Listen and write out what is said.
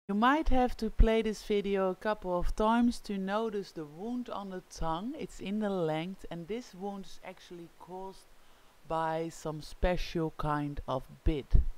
You might have to play this video a couple of times to notice the wound on the tongue. It's in the length, and this wound is actually caused by some special kind of bit.